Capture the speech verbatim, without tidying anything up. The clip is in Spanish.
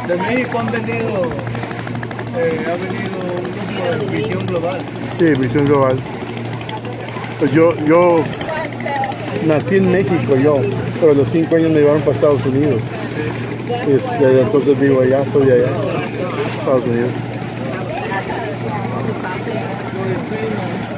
De México han venido, eh, ha venido un grupo de Visión Global. Sí, Visión Global. Pues yo, yo nací en México, yo, pero a los cinco años me llevaron para Estados Unidos. Desde entonces vivo allá, soy de allá, Estados Unidos.